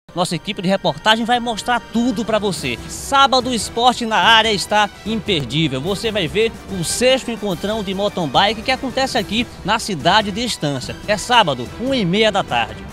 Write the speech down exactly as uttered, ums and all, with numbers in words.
Nossa equipe de reportagem vai mostrar tudo para você. Sábado, o esporte na área está imperdível. Você vai ver o sexto encontrão de mountain bike que acontece aqui na cidade de Estância. É sábado, uma e meia da tarde.